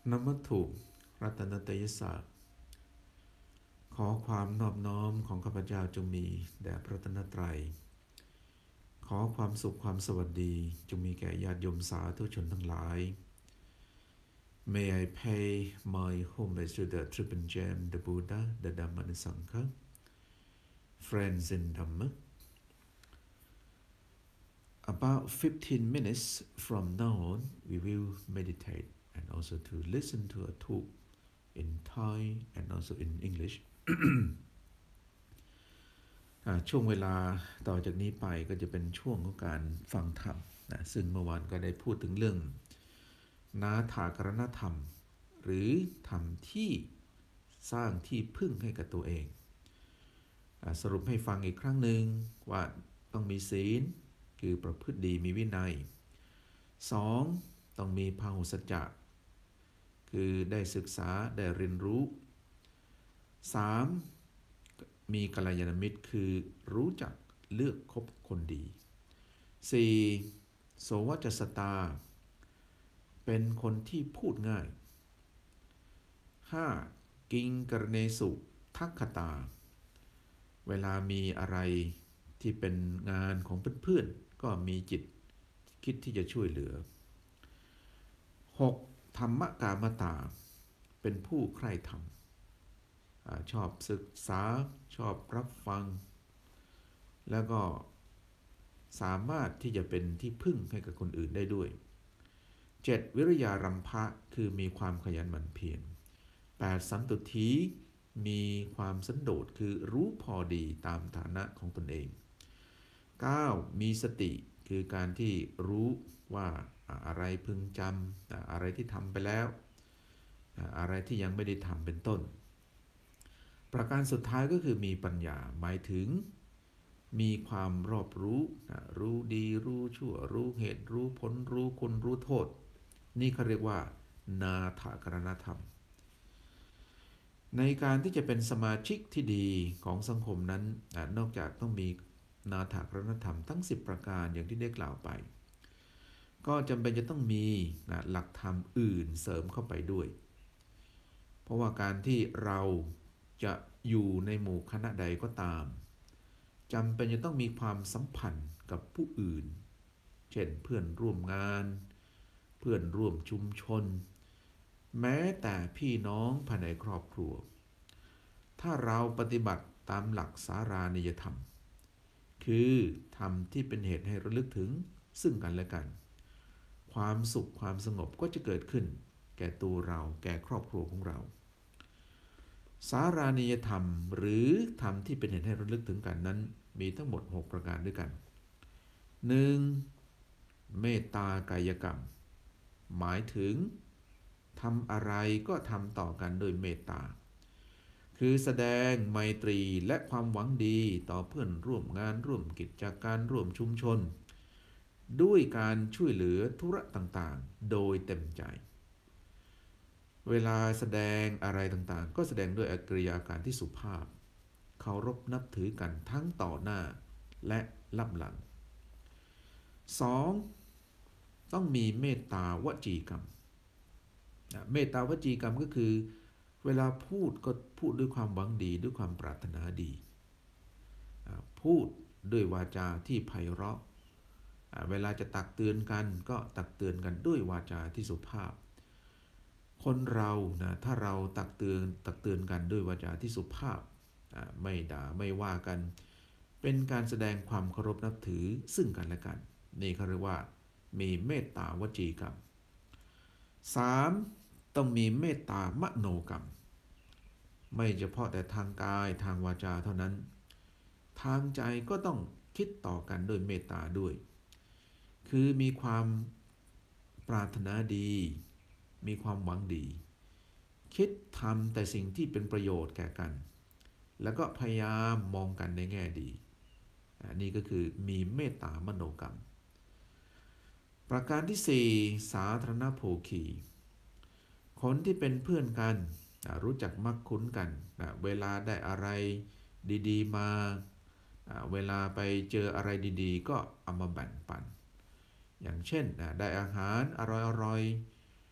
นมัตถุรัตนตยศาสตร์ขอความนอบน้อมของข้าพเจ้าจงมีแด่พระรัตนตรัยขอความสุขความสวัสดีจงมีแก่ญาติโยมสาธุชนทั้งหลาย May I pay my homage to the Triple Gem, the Buddha, the Dhamma and the Sangha, friends in Dhamma. About 15 minutes from now on, we will meditate and also to listen to a talk in Thai and also in English. ช่วงเวลาต่อจากนี้ไปก็จะเป็นช่วงของการฟังธรรมนะซึ่งเมื่อวานก็ได้พูดถึงเรื่องนาถากรณธรรมหรือธรรมที่สร้างที่พึ่งให้กับตัวเองสรุปให้ฟังอีกครั้งหนึ่งว่าต้องมีศีลคือประพฤติดีมีวินัย 2. ต้องมีพหุสัจจะคือได้ศึกษาได้เรียนรู้ 3. มีกัลยาณมิตรคือรู้จักเลือกคบคนดี 4. โสวจัสสตาเป็นคนที่พูดง่าย 5. กิงกรเนสุทักขตาเวลามีอะไรที่เป็นงานของเพื่อนๆก็มีจิตคิดที่จะช่วยเหลือ 6. ธรรมกามตาเป็นผู้ใคร่ธรรมชอบศึกษาชอบรับฟังแล้วก็สามารถที่จะเป็นที่พึ่งให้กับคนอื่นได้ด้วย 7. วิริยารัมภะคือมีความขยันหมั่นเพียร 8. สันตุถีมีความสันโดษคือรู้พอดีตามฐานะของตนเอง 9. มีสติคือการที่รู้ว่าอะไรพึงจำอะไรที่ทำไปแล้วอะไรที่ยังไม่ได้ทำเป็นต้นประการสุดท้ายก็คือมีปัญญาหมายถึงมีความรอบรู้รู้ดีรู้ชั่วรู้เหตุรู้ผลรู้คุณรู้โทษนี่เขาเรียกว่านาถกรณธรรมในการที่จะเป็นสมาชิกที่ดีของสังคมนั้นนอกจากต้องมีนาถกรณธรรมทั้ง10ประการอย่างที่ได้กล่าวไปก็จำเป็นจะต้องมีหลักธรรมอื่นเสริมเข้าไปด้วยเพราะว่าการที่เราจะอยู่ในหมู่คณะใดก็ตามจำเป็นจะต้องมีความสัมพันธ์กับผู้อื่นเช่นเพื่อนร่วมงานเพื่อนร่วมชุมชนแม้แต่พี่น้องภายในครอบครัวถ้าเราปฏิบัติตามหลักสารานิยธรรมคือธรรมที่เป็นเหตุให้ระลึกถึงซึ่งกันและกันความสุขความสงบก็จะเกิดขึ้นแก่ตัวเราแก่ครอบครัวของเราสารานิยธรรมหรือธรรมที่เป็นเหตุให้ระลึกถึงกันนั้นมีทั้งหมด6ประการด้วยกัน 1. เมตตากายกรรมหมายถึงทำอะไรก็ทำต่อกันโดยเมตตาคือแสดงไมตรีและความหวังดีต่อเพื่อนร่วมงานร่วมกิจการร่วมชุมชนด้วยการช่วยเหลือธุระต่างๆโดยเต็มใจเวลาแสดงอะไรต่างๆก็แสดงด้วยกริยาการที่สุภาพเคารพนับถือกันทั้งต่อหน้าและลับหลัง 2. ต้องมีเมตตาวจีกรรมเมตตาวจีกรรมก็คือเวลาพูดก็พูดด้วยความหวังดีด้วยความปรารถนาดีพูดด้วยวาจาที่ไพเราะเวลาจะตักเตือนกันก็ตักเตือนกันด้วยวาจาที่สุภาพคนเราถ้าเราตักเตือนกันด้วยวาจาที่สุภาพไม่ด่าไม่ว่ากันเป็นการแสดงความเคารพนับถือซึ่งกันและกันนี่เขาเรียกว่ามีเมตตาวจีกรรม 3. ต้องมีเมตตามโนกรรมไม่เฉพาะแต่ทางกายทางวาจาเท่านั้นทางใจก็ต้องคิดต่อกันด้วยเมตตาด้วยคือมีความปรารถนาดีมีความหวังดีคิดทำแต่สิ่งที่เป็นประโยชน์แก่กันแล้วก็พยายามมองกันในแง่ดีนี่ก็คือมีเมตตามโนกรรมประการที่4สาธารณโภคีคนที่เป็นเพื่อนกันรู้จักมักคุ้นกันเวลาได้อะไรดีๆมาเวลาไปเจออะไรดีๆก็เอามาแบ่งปันอย่างเช่นได้อาหารอร่อยๆ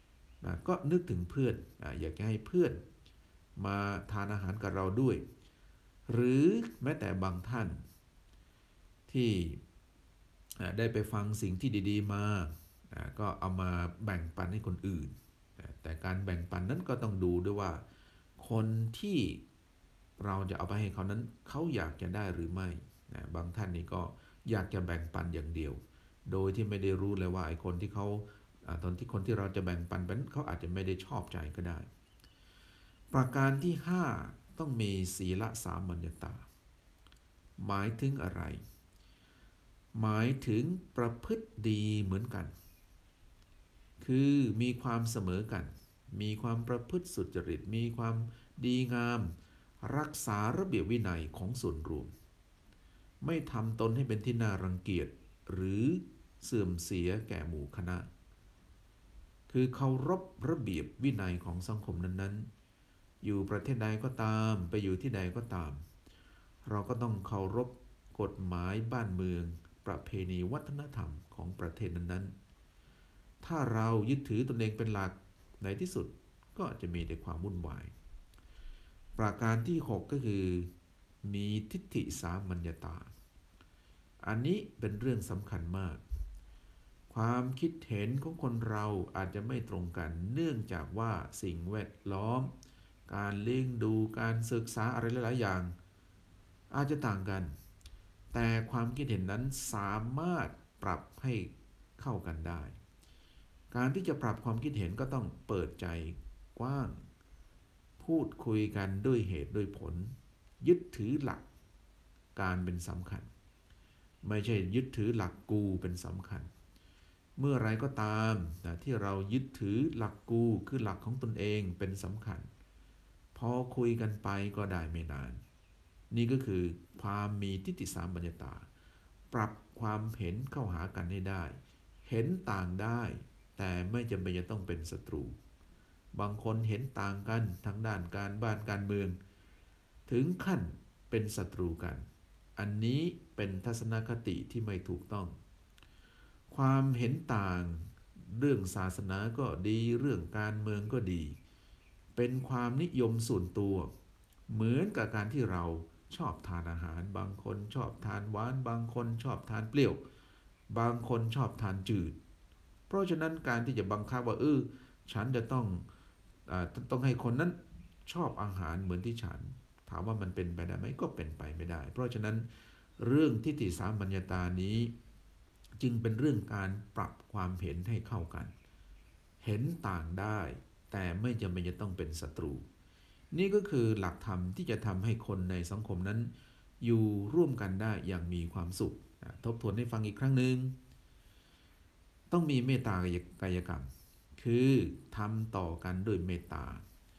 นะก็นึกถึงเพื่อนอยากจะให้เพื่อนมาทานอาหารกับเราด้วยหรือแม้แต่บางท่านที่ได้ไปฟังสิ่งที่ดีๆมาก็เอามาแบ่งปันให้คนอื่นแต่การแบ่งปันนั้นก็ต้องดูด้วยว่าคนที่เราจะเอาไปให้เขานั้นเขาอยากจะได้หรือไม่บางท่านนี่ก็อยากจะแบ่งปันอย่างเดียวโดยที่ไม่ได้รู้เลยว่าไอ้คนที่เขาตอนที่คนที่เราจะแบ่งปันเป็นเขาอาจจะไม่ได้ชอบใจก็ได้ประการที่5ต้องมีศีลสามัญญตาหมายถึงอะไรหมายถึงประพฤติดีเหมือนกันคือมีความเสมอกันมีความประพฤติสุจริตมีความดีงามรักษาระเบียบวินัยของส่วนรวมไม่ทำตนให้เป็นที่น่ารังเกียจหรือเสื่อมเสียแก่หมู่คณะคือเคารพระเบียบวินัยของสังคมนั้นๆอยู่ประเทศใดก็ตามไปอยู่ที่ใดก็ตามเราก็ต้องเคารพกฎหมายบ้านเมืองประเพณีวัฒนธรรมของประเทศนั้นๆถ้าเรายึดถือตนเองเป็นหลักในที่สุดก็จะมีแต่ความวุ่นวายประการที่6ก็คือมีทิฏฐิสามัญญตาอันนี้เป็นเรื่องสำคัญมากความคิดเห็นของคนเราอาจจะไม่ตรงกันเนื่องจากว่าสิ่งแวดล้อมการเลี้ยงดูการศึกษาอะไรหลายๆอย่างอาจจะต่างกันแต่ความคิดเห็นนั้นสามารถปรับให้เข้ากันได้การที่จะปรับความคิดเห็นก็ต้องเปิดใจกว้างพูดคุยกันด้วยเหตุด้วยผลยึดถือหลักการเป็นสำคัญไม่ใช่ยึดถือหลักกูเป็นสำคัญเมื่อไรก็ตามที่เรายึดถือหลักกูคือหลักของตนเองเป็นสำคัญพอคุยกันไปก็ได้ไม่นานนี่ก็คือความมีทิฏฐิสามัญญตาปรับความเห็นเข้าหากันให้ได้เห็นต่างได้แต่ไม่จำเป็นจะต้องเป็นศัตรูบางคนเห็นต่างกันทั้งด้านการบ้านการเมืองถึงขั้นเป็นศัตรูกันอันนี้เป็นทัศนคติที่ไม่ถูกต้องความเห็นต่างเรื่องศาสนาก็ดีเรื่องการเมืองก็ดีเป็นความนิยมส่วนตัวเหมือนกับการที่เราชอบทานอาหารบางคนชอบทานหวานบางคนชอบทานเปรี้ยวบางคนชอบทานจืดเพราะฉะนั้นการที่จะบังคับว่าฉันจะต้องให้คนนั้นชอบอาหารเหมือนที่ฉันถามว่ามันเป็นไปได้ไหมก็เป็นไปไม่ได้เพราะฉะนั้นเรื่องทิฏฐิสามัญญตานี้จึงเป็นเรื่องการปรับความเห็นให้เข้ากันเห็นต่างได้แต่ไม่จำเป็นจะต้องเป็นศัตรูนี่ก็คือหลักธรรมที่จะทำให้คนในสังคมนั้นอยู่ร่วมกันได้อย่างมีความสุขทบทวนให้ฟังอีกครั้งหนึ่งต้องมีเมตตากายกรรมคือทำต่อกันด้วยเมตตา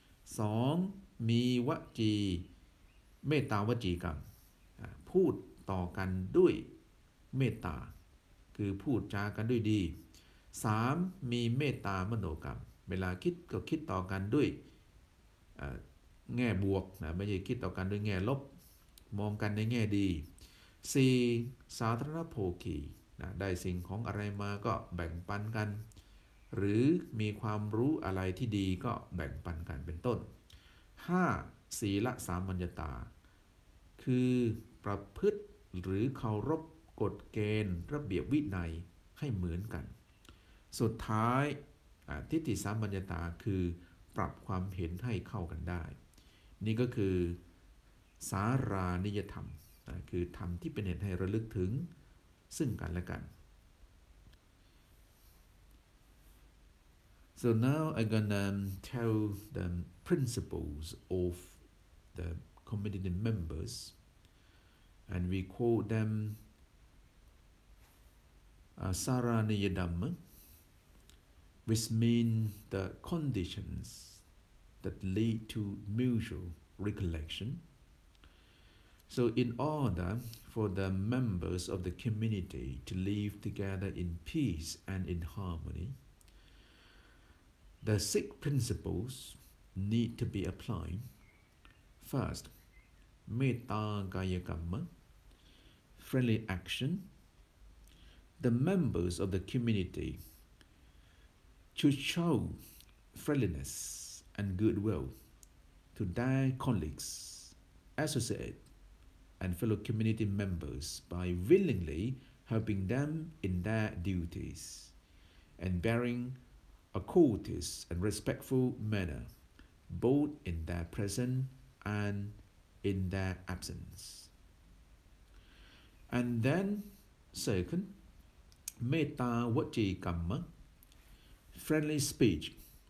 2. มีวจีเมตตาวจีกรรมพูดต่อกันด้วยเมตตาคือพูดจากันด้วยดี 3. มีเมตตามโนกรรมเวลาคิดก็คิดต่อกันด้วยแง่บวกไม่ใช่คิดต่อกันด้วยแง่ลบมองกันในแง่ดี 4. สาธารณโภคีได้สิ่งของอะไรมาก็แบ่งปันกันหรือมีความรู้อะไรที่ดีก็แบ่งปันกันเป็นต้น 5. ศีลสามัญญตาคือประพฤติหรือเคารพกฎเกณฑ์ระเบียบวินัยให้เหมือนกันสุดท้ายทิฏฐิสามัญญตาคือปรับความเห็นให้เข้ากันได้นี่ก็คือสารานิยธรรมคือธรรมที่เป็นเหตุให้ระลึกถึงซึ่งกันและกัน So now I'm gonna tell the principles of the community members and we call them Saraniya Dhamma which mean the conditions that lead to mutual recollection. So in order for the members of the community to live together in peace and in harmony, the 6 principles need to be applied. First, metta kaya kamma, friendly action. The members of the community should show friendliness and goodwill to their colleagues, associates, and fellow community members by willingly helping them in their duties and bearing a courteous and respectful manner, both in their presence and in their absence. And then, second, metta vachi kamma, friendly speech.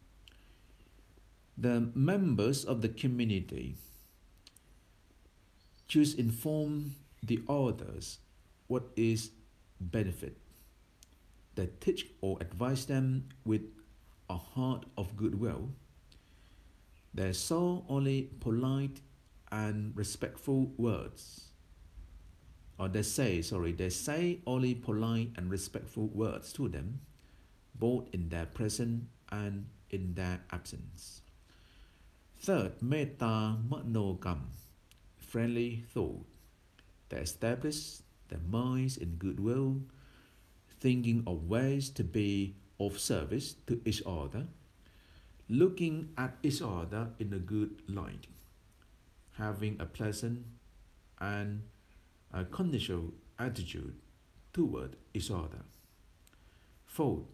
The members of the community choose inform the others what is benefit. They teach or advise them with a heart of goodwill. They say only polite and respectful words. They say only polite and respectful words to them, both in their presence and in their absence. Third, metta manokam, friendly thought. They establish their minds in goodwill, thinking of ways to be of service to each other, looking at each other in a good light, having a pleasant and a conditional attitude toward each other. Fourth,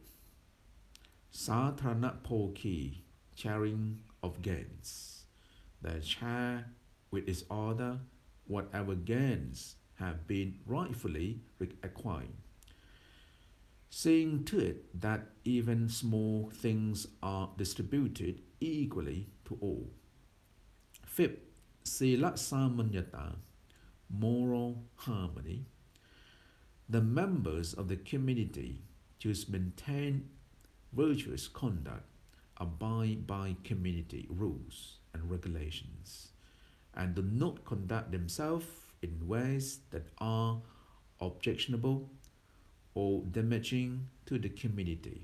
satharana poki, sharing of gains. They share with each other whatever gains have been rightfully acquired, seeing to it that even small things are distributed equally to all. Fifth, sila samanyata, moral harmony. The members of the community choose maintain virtuous conduct, abide by community rules and regulations, and do not conduct themselves in ways that are objectionable or damaging to the community.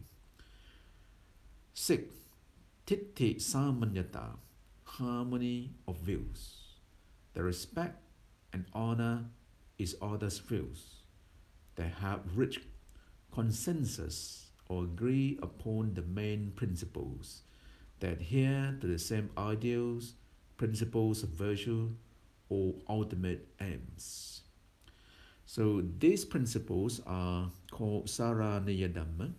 Sixth, titti samanyata, harmony of views. They respect and honor each other's views. They have reached consensus or agree upon the main principles. They adhere to the same ideals, principles of virtue, or ultimate aims. So these principles are called Saraniya Dhamma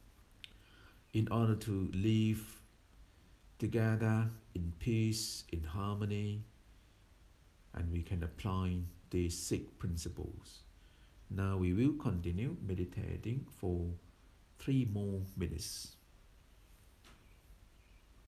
in order to live together in peace, in harmony, and we can apply these 6 principles. Now we will continue meditating for 3 more minutes.